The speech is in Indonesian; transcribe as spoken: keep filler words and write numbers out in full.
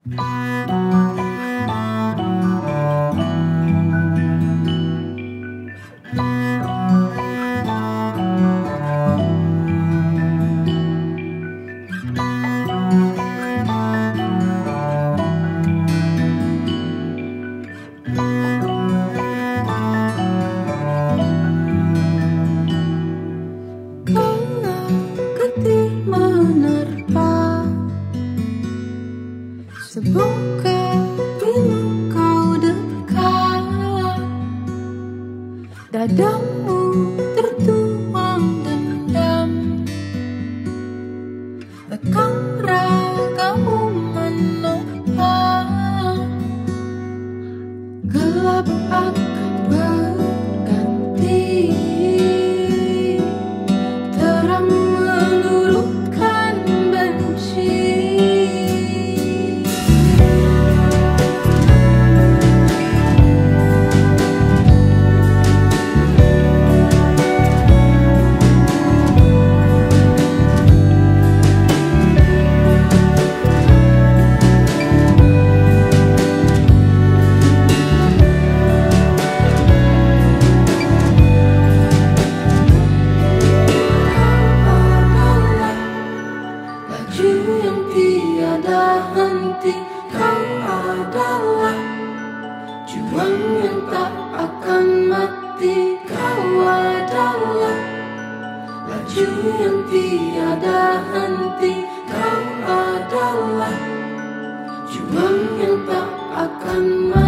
Semoga bila kau dekat, dadamu tertuang dendam, lekang ragamu menopang, gelap akan berganti, terang meluruhkan benci. Yang tiada henti, kau adalah juang yang tak akan mati. Kau adalah laju yang tiada henti, kau adalah juang yang tak akan mati.